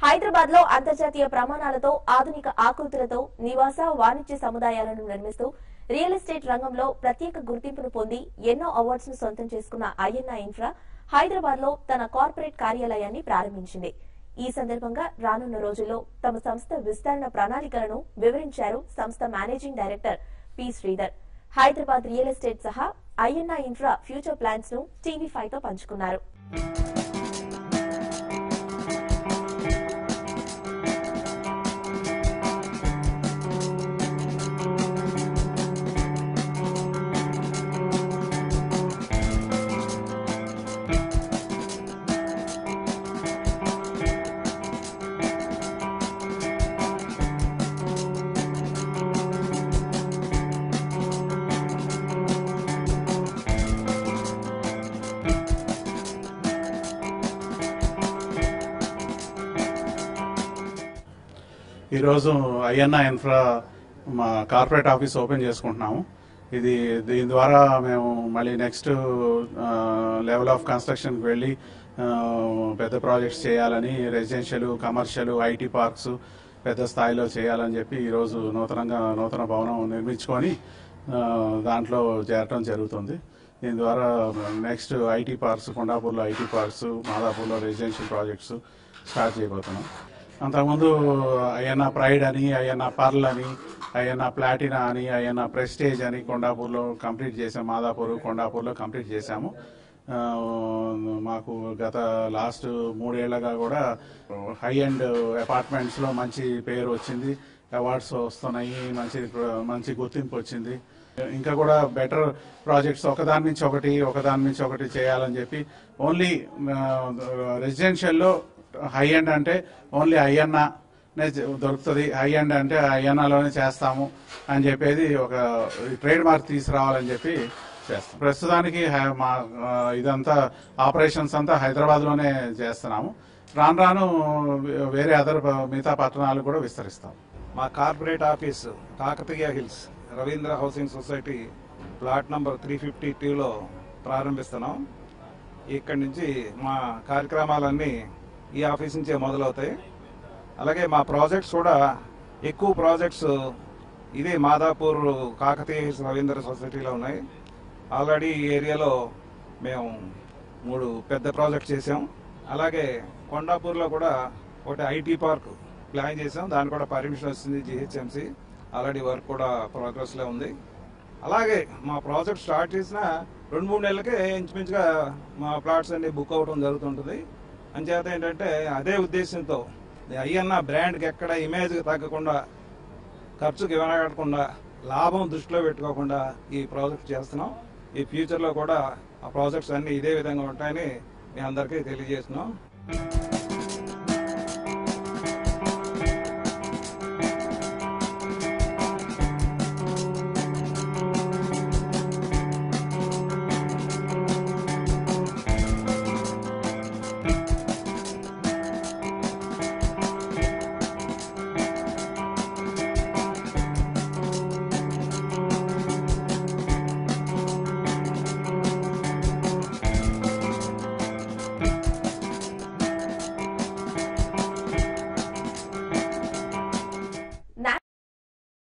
హైదరాబాద్ లో అంతర్జాతీయ ప్రమాణాలతో ఆధునిక ఆకృతులతో నివాస వాణిజ్య సముదాయాలను నిర్మిస్తూ రియల్ ఎస్టేట్ రంగంలో ప్రత్యేక గుర్తింపును పొంది ఎన్నో అవార్డ్స్ ను సొంతం చేసుకున్న ఐఎన్ఐ ఇన్ఫ్రా హైదరాబాద్ లో తన కార్పొరేట్ కార్యాలయాన్ని ప్రారంభించింది. ఈ సందర్భంగా రానున్న రోజుల్లో తమ సంస్థ విస్తరణ ప్రణాళికలను వివరించారు సంస్థ managing director P Sridhar. Hyderabad real estate సహా ఐఎన్ఐ ఇన్ఫ్రా ఫ్యూచర్ ప్లాన్స్ ను టీవీ5 తో పంచుకున్నారు. ఈరోజు ఐఎన్ఐ ఇన్ఫ్రా మా కార్పొరేట్ ఆఫీస్ ఓపెన్ చేసుకుంటున్నాము. దీని ద్వారా మేము మళ్ళీ నెక్స్ట్ లెవెల్ ఆఫ్ కన్స్ట్రక్షన్కి వెళ్ళి పెద్ద ప్రాజెక్ట్స్ చేయాలని, రెసిడెన్షియల్, కమర్షియల్, ఐటీ పార్క్స్ పెద్ద స్థాయిలో చేయాలని చెప్పి ఈరోజు నూతన భవనం నిర్మించుకొని దాంట్లో చేరటం జరుగుతుంది. దీని ద్వారా నెక్స్ట్ ఐటీ పార్క్స్, కొండాపూర్లో ఐటీ పార్క్స్, మాదాపూర్లో రెసిడెన్షియల్ ప్రాజెక్ట్స్ స్టార్ట్ చేయబోతున్నాం. అంతకుముందు ఐఎన్ఆ ప్రైడ్ అని, ఐఎన్ఆ పర్ల్ అని, ఐఎన్ఆ ప్లాటినా అని, ఐఎన్ఆ ప్రెస్టేజ్ అని కొండాపూర్లో కంప్లీట్ చేసాము. మాదాపూర్, కొండాపూర్లో కంప్లీట్ చేశాము. మాకు గత లాస్ట్ 3 ఏళ్లుగా కూడా హై అండ్ అపార్ట్మెంట్స్లో మంచి పేరు వచ్చింది, అవార్డ్స్ వస్తున్నాయి, మంచి గుర్తింపు వచ్చింది. ఇంకా కూడా బెటర్ ప్రాజెక్ట్స్ ఒకదాని నుంచి ఒకటి చేయాలని చెప్పి ఓన్లీ రెసిడెన్షియల్లో హై ఎండ్ అంటే ఓన్లీ ఐఎన్ఆనే దొరుకుతుంది, హై ఎండ్ అంటే ఐఎన్ఆలోనే చేస్తాము అని చెప్పేది ఒక ట్రేడ్ మార్క్ తీసుకురావాలని చెప్పి చేస్తాం. ప్రస్తుతానికి మా ఇదంతా ఆపరేషన్స్ అంతా హైదరాబాద్లోనే చేస్తున్నాము. రాను వేరే మిగతా పట్టణాలు కూడా విస్తరిస్తాం. మా corporate office Kakatiya hills Ravindra housing society plot number 352లో ప్రారంభిస్తున్నాం. ఇక్కడి నుంచి మా కార్యక్రమాలన్నీ ఈ ఆఫీస్ నుంచే మొదలవుతాయి. అలాగే మా ప్రాజెక్ట్స్ కూడా ఎక్కువ ప్రాజెక్ట్స్ ఇదే మాదాపూర్ కాకతీయ హిల్స్ రవీంద్ర సొసైటీలో ఉన్నాయి. ఆల్రెడీ ఈ ఏరియాలో మేము 3 పెద్ద ప్రాజెక్ట్స్ చేసాం. అలాగే కొండాపూర్లో కూడా ఒకటి ఐటీ పార్క్ ప్లాన్ చేసాం. దానికి కూడా పర్మిషన్ వచ్చింది జిహెచ్ఎంసి. ఆల్రెడీ వర్క్ కూడా ప్రోగ్రెస్లో ఉంది. అలాగే మా ప్రాజెక్ట్ స్టార్ట్ చేసిన 2-3 నెలలకే ఇంచుమించుగా మా ప్లాట్స్ అన్ని బుక్ అవడం జరుగుతుంటుంది. అంచేత ఏంటంటే అదే ఉద్దేశంతో ఐఎన్ఆ బ్రాండ్కి ఎక్కడ ఇమేజ్ తగ్గకుండా, ఖర్చుకి వెనకకుండా, లాభం దృష్టిలో పెట్టుకోకుండా ఈ ప్రాజెక్ట్ చేస్తున్నాం. ఈ ఫ్యూచర్లో కూడా ఆ ప్రాజెక్ట్స్ అన్నీ ఇదే విధంగా ఉంటాయని మీ అందరికీ తెలియజేస్తున్నాం.